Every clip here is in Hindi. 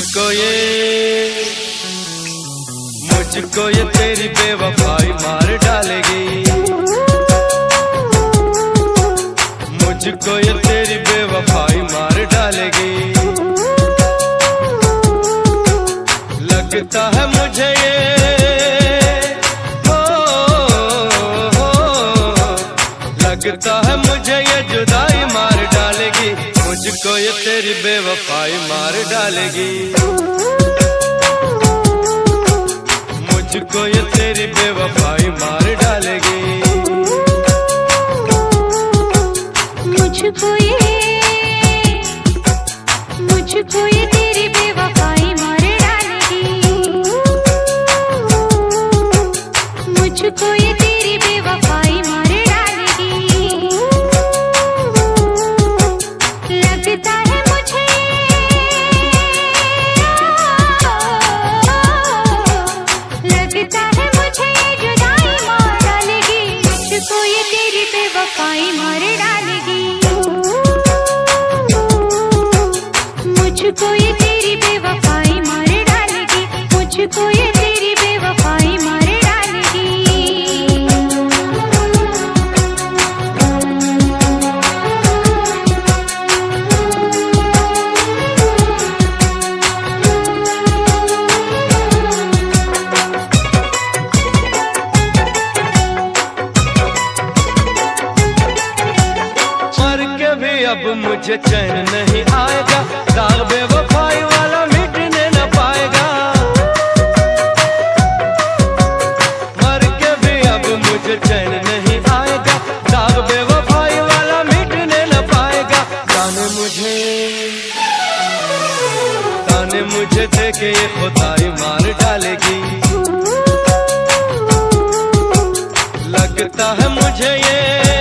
मुझको ये तेरी बेवफाई मार डालेगी। मुझको ये तेरी बेवफाई मार डालेगी। लगता है मुझे ये लगता है मुझे ये जुदाई मार डालेगी। मुझको ये तेरी बेवफाई मार डालेगी। मुझको ये तेरी बेवफाई मार डालेगी। मुझको ये तेरी बेवफाई मार डालेगी। मुझको ये तेरी बेवफाई मार डालेगी। लगता है मुझे ये जुदाई मार डालेगी। मुझको ये तेरी बेवफाई मार डालेगी। मुझको ये तेरी बेवफाई मार डालेगी। मुझको ये तेरी बेवफाई मार डालेगी। मर के भी अब मुझे चैन नहीं आएगा। दाग बेवफाई वाला मिटने न पाएगा। मर के भी अब मुझे चैन नहीं आएगा। दाग बेवफाई वाला मिटने न पाएगा। ताने मुझे देके ये खुदाई मार डालेगी। लगता है मुझे ये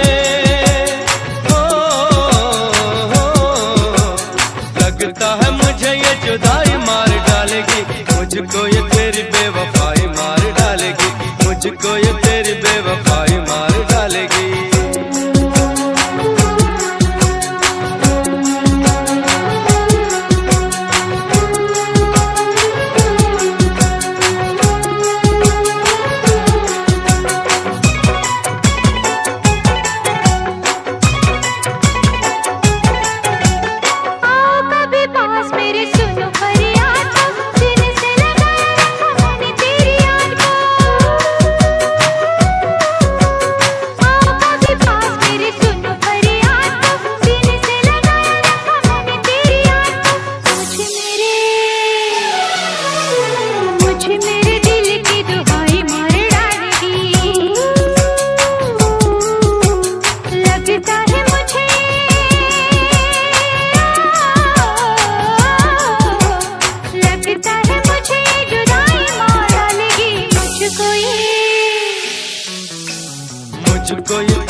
लगता है मुझे ये जुदाई मार डालेगी। मुझको ये तेरी बेवफाई मार डालेगी। मुझको ये तेरी बेवफाई मार डालेगी। मुझको ये